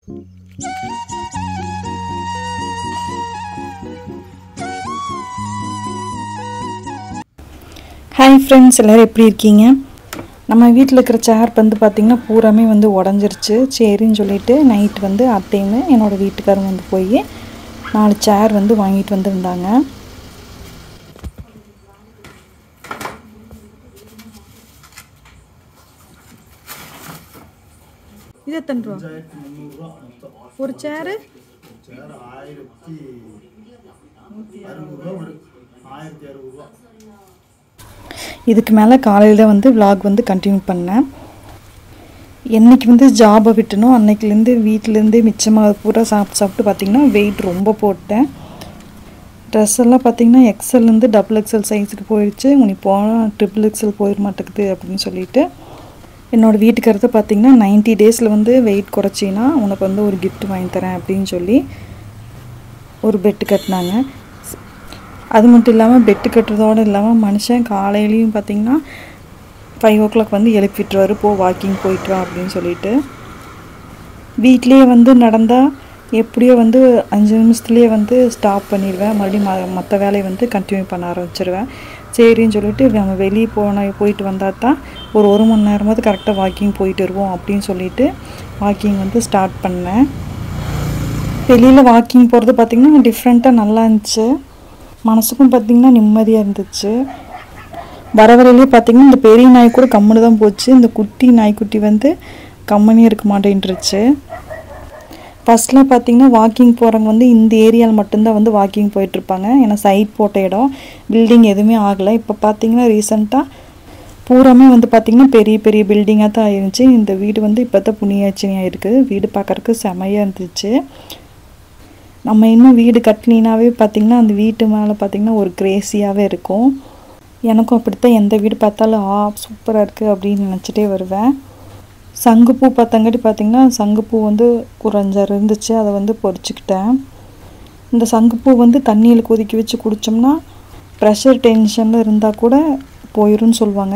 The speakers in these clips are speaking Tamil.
ஹாய் ஃப்ரெண்ட்ஸ், எல்லோரும் எப்படி இருக்கீங்க? நம்ம வீட்டில் இருக்கிற சேர் வந்து பார்த்திங்கன்னா பூராமே வந்து உடஞ்சிருச்சு. சரின்னு சொல்லிவிட்டு நைட் வந்து அத்தைன்னு என்னோடய வீட்டுக்காரங்க வந்து போய் 4 சேர் வந்து வாங்கிட்டு வந்துருந்தாங்க. இது எத்தனை ரூபா ஒரு சேரு? இதுக்கு மேலே காலையில் வந்து விலாக் வந்து கண்டினியூ பண்ணேன். என்றைக்கு வந்து ஜாபை விட்டனோ அன்னைக்குலேருந்து வீட்டிலேருந்து மிச்சமாக பூரா சாப்பிட்டு பார்த்திங்கன்னா வெயிட் ரொம்ப போட்டேன். ட்ரெஸ் எல்லாம் பார்த்திங்கன்னா எக்ஸல்லேருந்து XXL சைஸுக்கு போயிடுச்சு. உனக்கு போனால் XXL போயிட மாட்டேங்குது அப்படின்னு சொல்லிட்டு என்னோடய வீட்டுக்காரத்தை பார்த்திங்கன்னா 90 டேஸில் வந்து வெயிட் குறைச்சின்னா உனக்கு வந்து ஒரு கிஃப்ட் வாங்கி தரேன் அப்படின்னு சொல்லி ஒரு பெட்டு கட்டினாங்க. அது மட்டும் இல்லாமல் பெட்டு கட்டுறதோடு இல்லாமல் மனுஷன் காலையிலையும் பார்த்திங்கன்னா 5 o'clock வந்து எழுப்பிட்டுருவார், வாக்கிங் போயிட்டு வா அப்படின்னு சொல்லிட்டு. வீட்லேயே வந்து நடந்தால் எப்படியோ வந்து 5 நிமிஷத்துலேயே வந்து ஸ்டாப் பண்ணிடுவேன். மறுபடியும் மற்ற வேலையை வந்து கண்டினியூ பண்ண ஆரம்பிச்சிடுவேன். சரின்னு சொல்லிட்டு நம்ம வெளியே போயிட்டு வந்தால் தான் ஒரு 1 மணி நேரமாவது கரெக்டாக வாக்கிங் போயிட்டு வருவோம் அப்படின்னு சொல்லிட்டு வாக்கிங் வந்து ஸ்டார்ட் பண்ணேன். வெளியில் வாக்கிங் போகிறது பார்த்திங்கன்னா டிஃப்ரெண்ட்டாக நல்லா இருந்துச்சு. மனசுக்கும் பார்த்திங்கன்னா நிம்மதியாக இருந்துச்சு. வர வரையிலே பார்த்திங்கன்னா இந்த பெரிய நாய் கூட கம்முன்னு தான் போச்சு. இந்த குட்டி நாய்க்குட்டி வந்து கம்முனே இருக்க மாட்டேன்ருச்சு. ஃபஸ்ட்லாம் பார்த்திங்கன்னா வாக்கிங் போகிறவங்க வந்து இந்த ஏரியாவில் மட்டும்தான் வந்து வாக்கிங் போயிட்டுருப்பாங்க. ஏன்னா சைட் போட்ட இடம், பில்டிங் எதுவுமே ஆகலை. இப்போ பார்த்திங்கன்னா ரீசெண்டாக பூராமே வந்து பார்த்திங்கன்னா பெரிய பெரிய பில்டிங்காக தான் ஆயிருந்துச்சு. இந்த வீடு வந்து இப்போ தான் புண்ணியாச்சினியாக இருக்குது. வீடு பார்க்குறக்கு செமையாக இருந்துச்சு. நம்ம இன்னும் வீடு கட்டினாவே பார்த்திங்கன்னா அந்த வீட்டு மேலே பார்த்திங்கன்னா ஒரு கிரேஸியாகவே இருக்கும். எனக்கும் அப்படித்தான் எந்த வீடு பார்த்தாலும் சூப்பராக இருக்குது அப்படின்னு நினச்சிட்டே வருவேன். சங்குப்பூ பார்த்தங்காட்டி பார்த்திங்கன்னா சங்குப்பூ வந்து ஒரு 5 இருந்துச்சு. அதை வந்து பொறிச்சிக்கிட்டேன். இந்த சங்குப்பூ வந்து தண்ணியில் கொதிக்க வச்சு குடித்தோம்னா ப்ரெஷர் டென்ஷனில் இருந்தால் கூட போயிடும்னு சொல்லுவாங்க.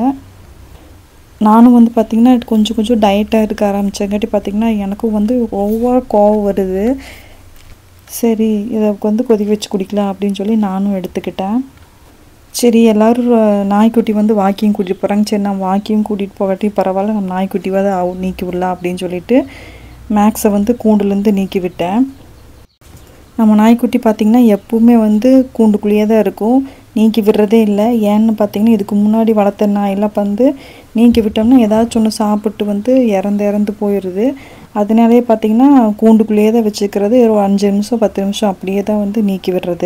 நானும் வந்து பார்த்திங்கன்னா கொஞ்சம் கொஞ்சம் டயட்டாக இருக்க ஆரம்பித்தங்காட்டி பார்த்திங்கன்னா எனக்கும் வந்து ஒவ்வொரு கோவம் வருது. சரி, இதை வந்து கொதிக்க வச்சு குடிக்கலாம் அப்படின்னு சொல்லி நானும் எடுத்துக்கிட்டேன். சரி, எல்லோரும் நாய்க்குட்டி வந்து வாக்கிங் கூட்டிகிட்டு போகிறாங்க. சரி, நான் வாக்கிங் கூட்டிகிட்டு போகாட்டி பரவாயில்ல, நம்ம நாய்க்குட்டியாவது நீக்கி விடலாம் அப்படின்னு சொல்லிட்டு மேக்ஸை வந்து கூண்டுலேருந்து நீக்கி விட்டேன். நம்ம நாய்க்குட்டி பார்த்திங்கன்னா எப்பவுமே வந்து கூண்டுக்குள்ளேயே தான் இருக்கும், நீக்கி விடுறதே இல்லை. ஏன்னு பார்த்திங்கன்னா இதுக்கு முன்னாடி வளர்த்த நாயெல்லாம் வந்து நீக்கி விட்டோம்னா ஏதாச்சும் ஒன்று சாப்பிட்டு வந்து இறந்து போயிடுது. அதனாலே பார்த்திங்கன்னா கூண்டுக்குள்ளேயே தான் வச்சுக்கிறது. ஒரு 5 நிமிஷம் 10 நிமிஷம் அப்படியே தான் வந்து நீக்கி விடுறது.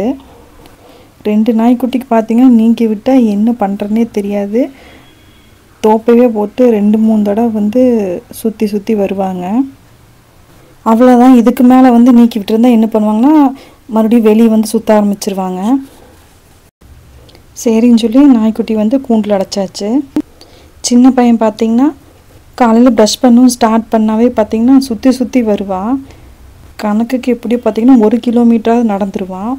2 நாய்க்குட்டிக்கு பார்த்திங்கன்னா நீக்கி விட்டால் என்ன பண்ணுறதுனே தெரியாது. தோப்பவே போட்டு 2-3 தடவை வந்து சுற்றி வருவாங்க. அவ்வளோதான். இதுக்கு மேலே வந்து நீக்கி விட்டுருந்தா என்ன பண்ணுவாங்கன்னா மறுபடியும் வெளியே வந்து சுற்ற ஆரம்பிச்சிருவாங்க. சரின்னு சொல்லி நாய்க்குட்டி வந்து கூண்டில் அடைச்சாச்சு. சின்ன பையன் பார்த்திங்கன்னா காலையில் ப்ரஷ் பண்ணவும் ஸ்டார்ட் பண்ணாவே பார்த்திங்கன்னா சுற்றி வருவான். கணக்குக்கு எப்படியோ பார்த்திங்கன்னா 1 கிலோமீட்டராவது நடந்துருவான்.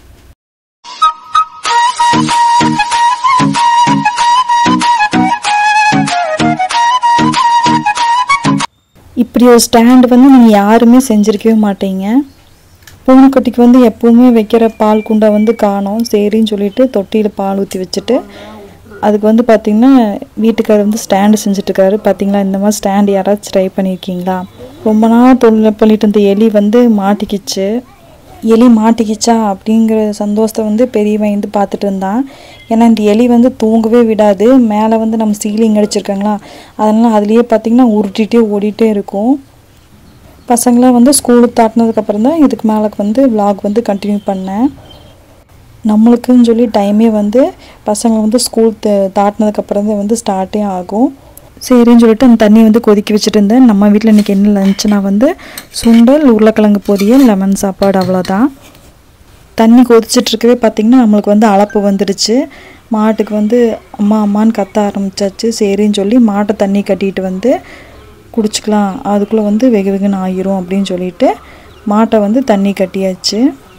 இப்படி ஒரு ஸ்டாண்டு வந்து நீங்கள் யாருமே செஞ்சுருக்கவே மாட்டீங்க. பூனைக்குட்டிக்கு வந்து எப்போவுமே வைக்கிற பால் குண்டை வந்து காணோம். சரின்னு சொல்லிட்டு தொட்டியில் பால் ஊற்றி வச்சுட்டு அதுக்கு வந்து பார்த்திங்கன்னா வீட்டுக்காரர் வந்து ஸ்டாண்டு செஞ்சுட்ருக்காரு. பார்த்திங்களா, இந்த மாதிரி ஸ்டாண்டு யாராச்சும் ட்ரை பண்ணியிருக்கீங்களா? ரொம்ப நாள் தொழில் பண்ணிட்டு இருந்த எலி வந்து மாட்டிக்கிச்சு. எலி மாட்டிக்கிச்சா அப்படிங்கிற சந்தோஷத்தை வந்து பெரியவன் வந்து பார்த்துட்டு இருந்தான். ஏன்னா இந்த எலி வந்து தூங்கவே விடாது. மேலே வந்து நம்ம சீலிங் அடிச்சிருக்காங்களா, அதனால் அதுலேயே பார்த்திங்கன்னா உருட்டிகிட்டே ஓடிட்டே இருக்கும். பசங்களாம் வந்து ஸ்கூலுக்கு தாட்டினதுக்கப்புறம் தான் இதுக்கு மேலே வந்து விலாக் வந்து கண்டினியூ பண்ணேன். நம்மளுக்குன்னு சொல்லி டைமே வந்து பசங்களை வந்து ஸ்கூல் தாட்டினதுக்கப்புறம் தான் வந்து ஸ்டார்ட்டே ஆகும். சரின்னு சொல்லிட்டு அந்த தண்ணி வந்து கொதிக்க வச்சுட்டு இருந்தேன். நம்ம வீட்டில் இன்றைக்கி என்ன லஞ்சுனா வந்து சுண்டல், உருளைக்கிழங்கு பொரியல், லெமன் சாப்பாடு, அவ்வளோதான். தண்ணி கொதிச்சிட்ருக்கவே பார்த்திங்கன்னா நம்மளுக்கு வந்து அலப்பு வந்துடுச்சு. மாட்டுக்கு வந்து அம்மான்னு கத்த ஆரம்பிச்சாச்சு. சரின்னு சொல்லி மாட்டை தண்ணி கட்டிட்டு வந்து குடிச்சிக்கலாம், அதுக்குள்ளே வந்து வெகுன்னு ஆகிரும் அப்படின்னு சொல்லிட்டு மாட்டை வந்து தண்ணி கட்டியாச்சு.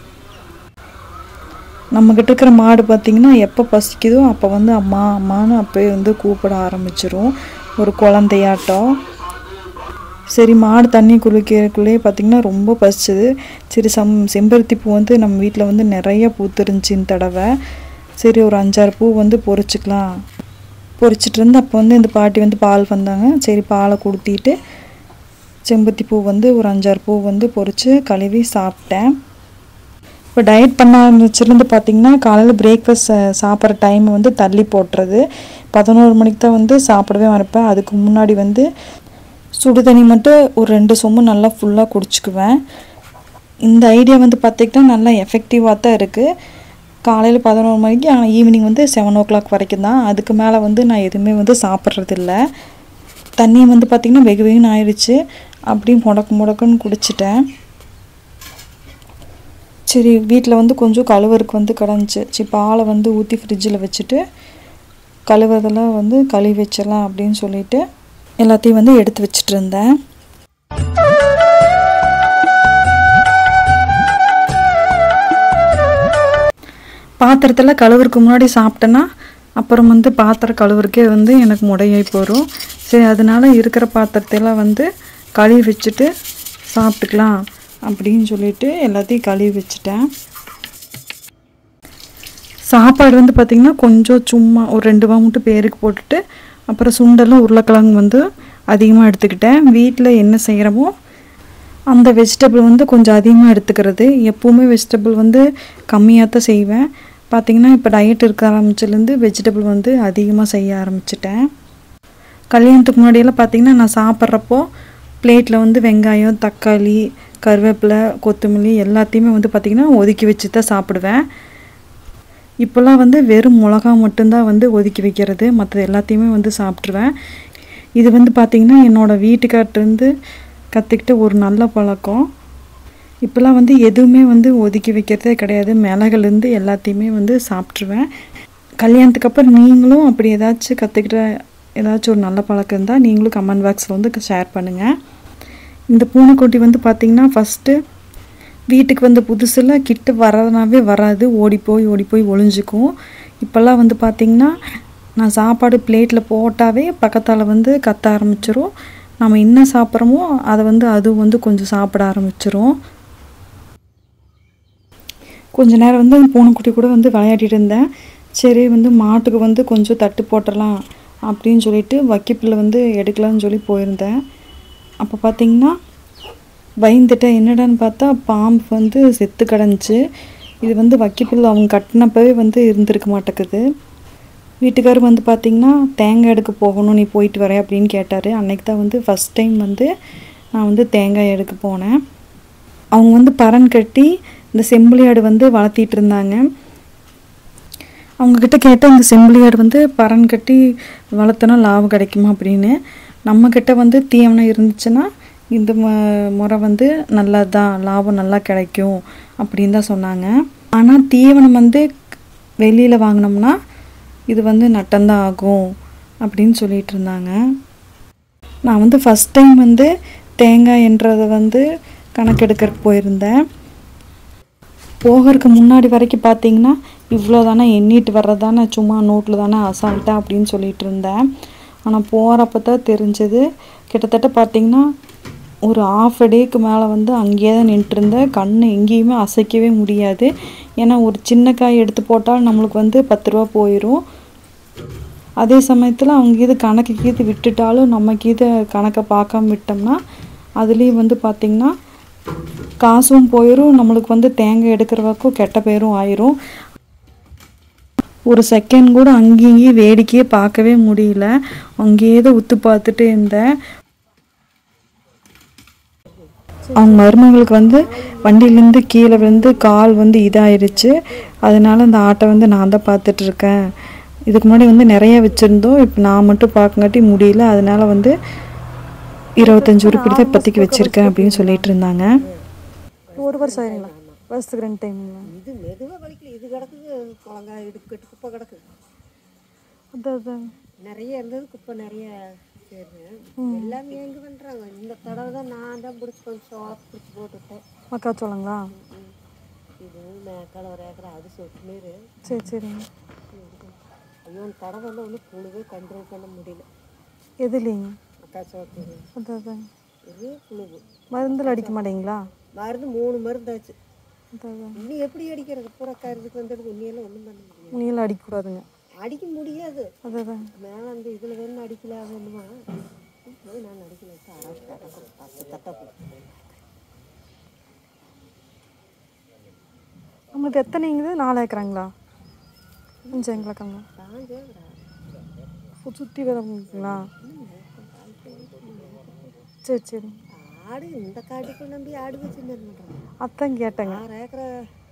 நம்மக்கிட்ட இருக்கிற மாடு பார்த்திங்கன்னா எப்போ பசிக்குதோ அப்போ வந்து அம்மான்னு அப்போயே வந்து கூப்பிட ஆரம்பிச்சிரும், ஒரு குழந்தையாட்டம். சரி மாடு தண்ணி குளிக்கிறதுக்குள்ளேயே பார்த்திங்கன்னா ரொம்ப பசிச்சது. சரி செம்பருத்தி பூ வந்து நம்ம வீட்டில் வந்து நிறைய பூத்துருந்துச்சு இந்த தடவை. சரி ஒரு 5-6 பூ வந்து பொறிச்சிக்கலாம். பொறிச்சிட்டு இருந்து அப்போ வந்து இந்த பாட்டி வந்து பால் வந்தாங்க. சரி பாலை கொடுத்திட்டு செம்பருத்தி பூ வந்து ஒரு 5-6 பூ வந்து பொறிச்சு கழுவி சாப்பிட்டேன். இப்போ டயட் பண்ண ஆரம்பிச்சிருந்து பார்த்திங்கன்னா காலையில் பிரேக்ஃபாஸ்ட் சாப்பிட்ற டைம் வந்து தள்ளி போட்டுறது. 11 மணிக்கு தான் வந்து சாப்பிடவே ஆரம்பிப்பேன். அதுக்கு முன்னாடி வந்து சுடு தண்ணி மட்டும் ஒரு 2 சொம்பு நல்லா ஃபுல்லாக குடிச்சுக்குவேன். இந்த ஐடியா வந்து பார்த்திங்கன்னா நல்லா எஃபெக்டிவாக தான் இருக்குது. காலையில் 11 மணிக்கு, ஆனால் ஈவினிங் வந்து 7 o'clock வரைக்கும் தான். அதுக்கு மேலே வந்து நான் எதுவுமே வந்து சாப்பிட்றதில்ல. தண்ணி வந்து பார்த்திங்கன்னா வெகு வெகுன்னு ஆயிடுச்சு. அப்படியும் முடக்குன்னு குடிச்சிட்டேன். சரி வீட்டில் வந்து கொஞ்சம் கழுவருக்கு வந்து கிடந்துச்சு. சரி பாலை வந்து ஊற்றி ஃப்ரிட்ஜில் வச்சுட்டு கழுவுறதெல்லாம் வந்து கழுவி வச்சிடலாம் அப்படின்னு சொல்லிட்டு எல்லாத்தையும் வந்து எடுத்து வச்சுட்டு இருந்தேன். பாத்திரத்தில் கழுவுறதுக்கு முன்னாடி சாப்பிட்டேன்னா அப்புறம் வந்து பாத்திரம் கழுவுறக்கே வந்து எனக்கு முடையாய் போயிடும். சரி அதனால இருக்கிற பாத்திரத்தையெல்லாம் வந்து கழுவி வச்சுட்டு சாப்பிட்டுக்கலாம் அப்படின்னு சொல்லிட்டு எல்லாத்தையும் கழுவி வச்சுட்டேன். சாப்பாடு வந்து பார்த்திங்கன்னா கொஞ்சம் சும்மா ஒரு 2 வா மட்டும் பேருக்கு போட்டுட்டு அப்புறம் சுண்டலும் உருளைக்கிழங்கு வந்து அதிகமாக எடுத்துக்கிட்டேன். வீட்டில் என்ன செய்கிறோமோ அந்த வெஜிடபிள் வந்து கொஞ்சம் அதிகமாக எடுத்துக்கிறது. எப்போவுமே வெஜிடபிள் வந்து கம்மியாக தான் செய்வேன். பார்த்திங்கன்னா இப்போ டயட் இருக்க ஆரம்பிச்சிலேருந்து வெஜிடபிள் வந்து அதிகமாக செய்ய ஆரம்பிச்சிட்டேன். கல்யாணத்துக்கு முன்னாடியெல்லாம் பார்த்திங்கன்னா நான் சாப்பிட்றப்போ பிளேட்டில் வந்து வெங்காயம், தக்காளி, கருவேப்பிலை, கொத்தமல்லி எல்லாத்தையுமே வந்து பார்த்திங்கன்னா ஒதுக்கி வச்சு தான் சாப்பிடுவேன். இப்போல்லாம் வந்து வெறும் மிளகா மட்டும்தான் வந்து ஒதுக்கி வைக்கிறது. மற்றது எல்லாத்தையுமே வந்து சாப்பிட்ருவேன். இது வந்து பார்த்திங்கன்னா என்னோடய வீட்டுக்கார்ட்டேருந்து கற்றுக்கிட்ட ஒரு நல்ல பழக்கம். இப்போல்லாம் வந்து எதுவுமே வந்து ஒதுக்கி வைக்கிறதே கிடையாது. மிளகுலேருந்து எல்லாத்தையுமே வந்து சாப்பிட்ருவேன். கல்யாணத்துக்கு அப்புறம் நீங்களும் அப்படி ஏதாச்சும் கற்றுக்கிட்ட ஏதாச்சும் ஒரு நல்ல பழக்கம் இருந்தால் நீங்களும் கமெண்ட் பாக்ஸில் வந்து ஷேர் பண்ணுங்கள். இந்த பூனைக்குட்டி வந்து பார்த்திங்கன்னா ஃபஸ்ட்டு வீட்டுக்கு வந்து புதுசில் கிட்ட வரதுனாவே வராது. ஓடி போய் ஒளிஞ்சிக்கும். இப்போல்லாம் வந்து பார்த்திங்கன்னா நான் சாப்பாடு பிளேட்டில் போட்டாவே பக்கத்தால் வந்து கத்த ஆரம்பிச்சிரும். நம்ம என்ன சாப்பிட்றோமோ அதை வந்து அதுவும் வந்து கொஞ்சம் சாப்பிட ஆரம்பிச்சிரும். கொஞ்ச நேரம் வந்து அந்த பூனைக்குட்டி கூட வந்து விளையாடிட்டு இருந்தேன். சரி வந்து மாட்டுக்கு வந்து கொஞ்சம் தட்டு போட்டுடலாம் அப்படின்னு சொல்லிட்டு வக்கிப்பில் வந்து எடுக்கலான்னு சொல்லி போயிருந்தேன். அப்போ பார்த்திங்கன்னா பயந்துட்டேன். என்னடான்னு பார்த்தா பாம்பு வந்து செத்து கிடந்துச்சு. இது வந்து வக்கிப்பில் அவங்க கட்டினப்பவே வந்து இருந்திருக்க மாட்டேங்குது. வீட்டுக்காரர் வந்து பார்த்திங்கன்னா தேங்காய் எடுக்க போகணும், நீ போயிட்டு வர அப்படின்னு கேட்டார். அன்றைக்கி தான் வந்து ஃபஸ்ட் டைம் வந்து நான் வந்து தேங்காய் எடுக்க போனேன். அவங்க வந்து பரன் கட்டி இந்த செம்பிளியாடு வந்து வளர்த்திட்டு இருந்தாங்க. அவங்கக்கிட்ட கேட்டால் இந்த செம்பிளியாடு வந்து பரன் கட்டி வளர்த்தனா லாபம் கிடைக்குமா அப்படின்னு. நம்மக்கிட்ட வந்து தீவனம் இருந்துச்சுன்னா இந்த முறை வந்து நல்லா தான் லாபம் நல்லா கிடைக்கும் அப்படின்னு தான் சொன்னாங்க. ஆனால் தீவனம் வந்து வெளியில் வாங்கினோம்னா இது வந்து நட்டம்தான் ஆகும் அப்படின்னு சொல்லிட்டு இருந்தாங்க. நான் வந்து ஃபஸ்ட் டைம் வந்து தேங்காய் என்றதை வந்து கணக்கெடுக்கிறதுக்கு போயிருந்தேன். போகிறதுக்கு முன்னாடி வரைக்கும் பார்த்திங்கன்னா இவ்வளோ தானே எண்ணிட்டு வர்றதானே, சும்மா நோட்டில் தானே அசால்ட்டா அப்படின்னு சொல்லிட்டு இருந்தேன். ஆனால் போகிறப்ப தான் தெரிஞ்சது. கிட்டத்தட்ட பார்த்திங்கன்னா ஒரு ½ a டேக்கு மேலே வந்து அங்கேயே தான் நின்றுருந்தேன். கண் எங்கேயுமே அசைக்கவே முடியாது. ஏன்னா ஒரு சின்ன காய் எடுத்து போட்டால் நம்மளுக்கு வந்து 10 ரூபா போயிடும். அதே சமயத்தில் அவங்க இது கணக்கு விட்டுட்டாலும் நமக்கு இது கணக்கை பார்க்காம விட்டோம்னா அதுலேயும் வந்து பார்த்திங்கன்னா காசும் போயிடும். நம்மளுக்கு வந்து தேங்காய் எடுக்கிறவக்கும் கெட்ட பேரும் ஆயிரும். ஒரு செகண்ட் கூட அங்கேயும் வேடிக்கையே பார்க்கவே முடியல. அங்கேயே தான் உத்து பார்த்துட்டு இருந்தேன். அவங்க மருமகளுக்கு வந்து வண்டியிலேருந்து கீழே விழுந்து கால் வந்து இதாயிருச்சு. அதனால அந்த ஆட்டை வந்து நான் தான் பார்த்துட்ருக்கேன். இதுக்கு முன்னாடி வந்து நிறைய வச்சுருந்தோம். இப்போ நான் மட்டும் பார்க்கங்காட்டி முடியல. அதனால வந்து 25 உருப்படி தான் இப்போதைக்கு வச்சுருக்கேன் அப்படின்னு சொல்லிட்டு இருந்தாங்க. 1 வருஷம் ஆயிருங்களா? வருஷத்துக்கு 2 டைமுங்களா? இது மெதுவாக வலிக்கல. இது கிடக்குது குழங்கா கெட்டு குப்பை கிடக்குது. அதான் நிறைய இருந்தது குப்பை நிறைய சேருது. எல்லாமே எங்கே பண்ணுறாங்க. இந்த தடவை தான் நான் தான் பிடிச்சி கொஞ்சம் சோளம் பிடிச்சி போட்டுவிட்டேன். மக்காச்சோளங்களா? இது மேக்கால் ஒரு ஏக்கரை அது சொட்டு நீர். சரி சரிங்க. ஐயோ அந்த தடவை வந்து ஒன்றும் புழுவே கண்ட்ரோல் பண்ண முடியல. எதுலேங்க? மக்காச்சோளத்துக்கு. அதான் ஒரே புழுவு. மருந்தில் அடிக்க மாட்டீங்களா? மருந்து 3 மருந்தாச்சு. அதான் இன்னும் எப்படி அடிக்கிறது? பூரா கருதுக்கு வந்துடுது. உண்மையெல்லாம் ஒன்றும் பண்ண முடியாது. நீங்களும் அடிக்கக்கூடாதுங்க. அடிக்க முடியாது. அதான் மேலே அந்த இதில் வேணும் அடிக்கல வேணுமா நான் அடிக்கல அரசு தட்டப்போ. நம்மளுக்கு எத்தனைங்குது? 4 ஏக்கராங்களா 5 ஏக்கராங்களா? சுற்றி வரங்களா? சரி சரி. ஆடு இந்த காட்டுக்குள்ள நம்பி ஆடு வச்சு என்ன பண்ணுறாங்க? அதான் கேட்டேங்க. 6 ஏக்கரா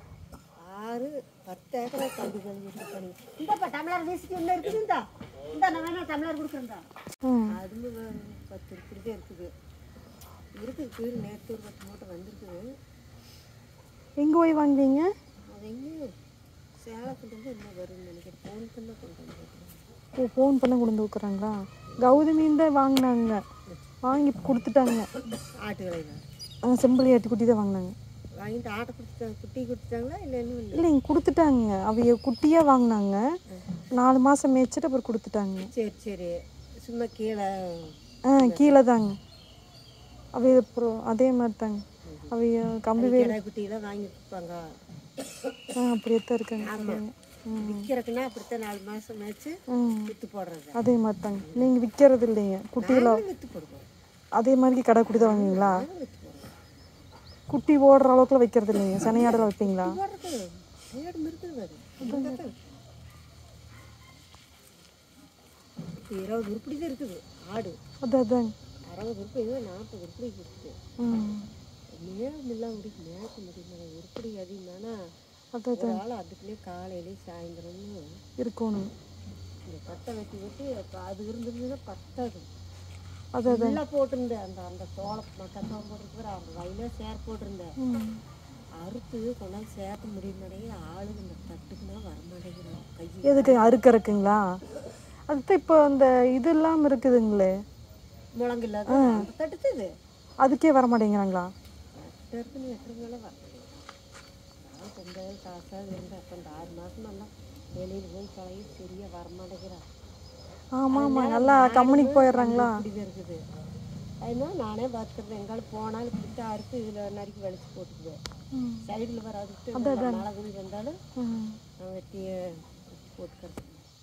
10 ஏக்கரா கல்வி பண்ணி இந்தப்பா டம்ளர் வீசிட்டு என்ன இருக்குது? இந்த நான் வேணா டம்ளர் கொடுக்குறேன்டா. அதுவும் 10 இருக்கிறதே இருக்குது. கீழே நேற்று ஒரு 10 மூட்டை வந்திருக்குது. எங்கே போய் வாங்குவீங்க? அது எங்கேயும் சேலத்துலேருந்து என்ன வரும்னு நினைக்கிறேன். ஃபோன் பண்ண கொண்டு வந்து. ஓ, ஃபோன் பண்ண கொண்டு வந்து வைக்கிறாங்களா? கௌதமியும் தான் வாங்கினாங்க, வாங்கி கொடுத்துட்டாங்க. ஆட்டுகளை செம்பளி ஆட்டு குட்டி தான் வாங்கினாங்க. வாங்கிட்டு ஆட்டை கொடுத்துட்டாங்க. குட்டி கொடுத்துட்டாங்களா இல்லை இன்னும் இல்லை? இல்லைங்க, கொடுத்துட்டாங்க. அவைய குட்டியாக வாங்கினாங்க. 4 மாதம் மேய்ச்சிட்டு அப்புறம் கொடுத்துட்டாங்க. சரி சரி. சும்மா கீழே கீழே தாங்க. அவைய அப்புறம் அதே மாதிரி தாங்க. அவைய கம்பி வேலை குட்டியெல்லாம் வாங்கி கொடுப்பாங்க. அப்படியே தான் இருக்காங்க. விற்கிறதுக்குன்னா அப்படித்தான் 4 மாதம் மேய்ச்சி விற்று போடுறது. அதே மாதிரி தாங்க. நீங்கள் விற்கிறது இல்லைங்க, குட்டியெல்லாம் விற்று போடுவோம். அதே மாதிரி கடை குட்டி தான் வாங்குவீங்களா? குட்டி ஓடுற அளவுக்குலாம் வைக்கிறது இல்லைங்க, சனையாடலாம் வைப்பீங்களா? 20 உருப்படி தான் இருக்குது ஆடு. அதான் 60 உருப்படி 40 உருப்படி இருக்குது. மேலாம் முடிக்க மேய்க்க முடியல. உருப்படி அதிகமானா அதனால அதுக்குள்ளே காலையிலேயே சாயந்தரம்னு இருக்கணும். இந்த பட்டை வெட்டி வெட்டி அது இருந்ததுன்னா பத்தாது. அதான் போட்டிருந்தேன். அந்த தோலை கத்தம் போட்டிருக்கிற அந்த வயலே சேர் போட்டிருந்தேன். அறுத்து கொண்டாந்து சேர்க்க முடிய மாட்டேங்குது. ஆளுங்க இந்த தட்டுக்குன்னா வரமாட்டேங்கிறோம். கை எதுக்கு அறுக்கறக்குங்களா? அதுதான் இப்போ அந்த இது இல்லாமல் இருக்குதுங்களே, முழங்கு இல்லாத அந்த தட்டுது. அதுக்கே வர மாட்டேங்கிறாங்களா? இருக்குன்னு எத்தனை மேலே வர கொஞ்சம் காசாக இருந்தேன். அப்போ இந்த 6 மாதம் நல்லா வெளியில் போய் பழகி சரியாக வரமாட்டேங்கிறான். ஆமாம், நல்லா கம்பெனிக்கு போயிடுறாங்களா? இப்படிதான் இருக்குது. அதனால நானே பார்த்துக்கிறேன். எங்காலும் போனாலும் பிடிச்ச அறுத்து இதில் நறுக்கி வலிச்சு போட்டுக்குவேன். சைடில் வர அதுக்கு மழை குடி வந்தாலும் நான் வெட்டியை போட்டுக்கிறது.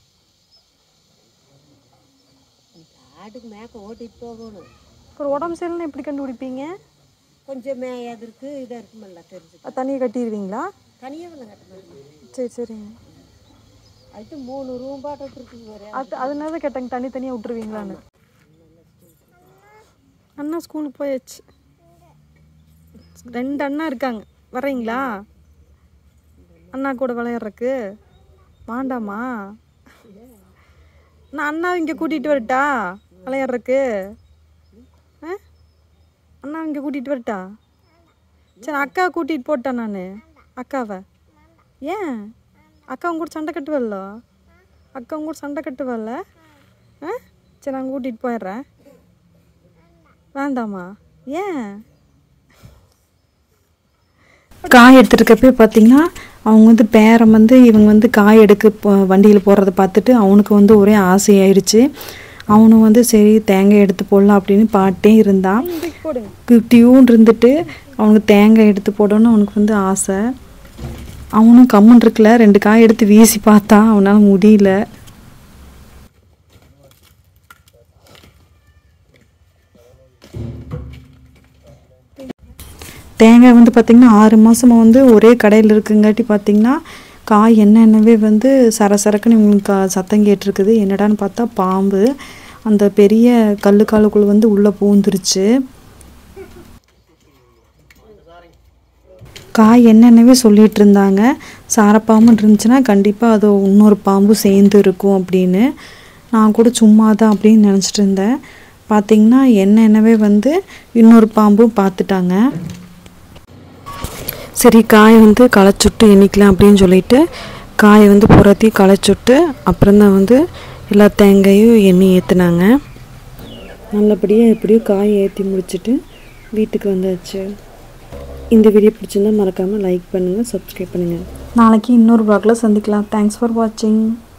ஆட்டுக்கு மேக்க ஓட்டிட்டு போகணும். அப்புறம் உடம்பு சரியில்லைன்னு எப்படி கண்டுபிடிப்பீங்க? கொஞ்சம் மேயாது இருக்குது இதாக இருக்குமில்ல தெரிஞ்சு தனியாக கட்டிடுவீங்களா? தனியாக இல்லை கட்ட மாட்டேன். சரி சரிங்க. அதுக்கு 3 ரூம் பாட்டு இருக்குது. அதனால தான் கேட்டாங்க, தனித்தனியாக விட்டுருவீங்களான்னு. அண்ணா ஸ்கூலுக்கு போயாச்சு. 2 அண்ணா இருக்காங்க. வர்றீங்களா அண்ணா கூட விளையாடுறக்கு? வாண்டாமா? நான் அண்ணாவை இங்கே கூட்டிகிட்டு வரட்டா விளையாடுறக்கு? அண்ணா இங்கே கூட்டிகிட்டு வரட்டா? சரி, அக்காவை கூட்டிகிட்டு போட்டேன் நான். அக்காவை ஏன்? அக்காவும் கூட சண்டை கட்டுவல்ல? அக்காவும் கூட சண்டை கட்டுவல்ல? சரி, நான் கூட்டிகிட்டு போயிடுறேன். வேண்டாமா? ஏன்? காய் எடுத்துகிட்டு பார்த்தீங்கன்னா அவங்க வந்து பேரம் வந்து இவங்க வந்து காய் எடுக்க வண்டியில் போகிறத பார்த்துட்டு அவனுக்கு வந்து ஒரே ஆசையாயிருச்சு. அவனும் வந்து சரி தேங்காய் எடுத்து போடலாம் அப்படின்னு பாட்டே இருந்தான். டியூன் இருந்துட்டு அவனுக்கு தேங்காய் எடுத்து போடணும்னு அவனுக்கு வந்து ஆசை. அவனும் கம்மன் இருக்குல்ல 2 காய் எடுத்து வீசி பார்த்தான், அவனால் முடியல. தேங்காய் வந்து பார்த்திங்கன்னா 6 மாதமாக வந்து ஒரே கடையில் இருக்குங்காட்டி பார்த்திங்கன்னா காய் என்னென்னவே வந்து சரசரக்குன்னு இவங்களுக்கு சத்தம் கேட்டிருக்குது. என்னடான்னு பார்த்தா பாம்பு அந்த பெரிய கல்லுக்காலுக்குள்ளே வந்து உள்ளே பூந்துருச்சு. காய் என்னென்னவே சொல்லிகிட்டு இருந்தாங்க. சாரப்பாம்பு இருந்துச்சுன்னா கண்டிப்பாக அது இன்னொரு பாம்பு சேர்ந்து இருக்கும் அப்படின்னு. நான் கூட சும்மா தான் அப்படின்னு நினச்சிட்டு இருந்தேன். பார்த்திங்கன்னா என்னென்னவே வந்து இன்னொரு பாம்பும் பார்த்துட்டாங்க. சரி, காயை வந்து களைச்சுட்டு எண்ணிக்கலாம் அப்படின்னு சொல்லிட்டு காயை வந்து புறத்தையும் களைச்சுட்டு அப்புறம்தான் வந்து எல்லா தேங்காயும் எண்ணி ஏற்றுனாங்க. நல்லபடியாக எப்படியோ காயை ஏற்றி முடிச்சுட்டு வீட்டுக்கு வந்தாச்சு. இந்த வீடியோ பிடிச்சிருந்தால் மறக்காமல் லைக் பண்ணுங்கள், சப்ஸ்கிரைப் பண்ணுங்கள். நாளைக்கு இன்னொரு vlogல சந்திக்கலாம். தேங்க்ஸ் ஃபார் வாட்சிங்.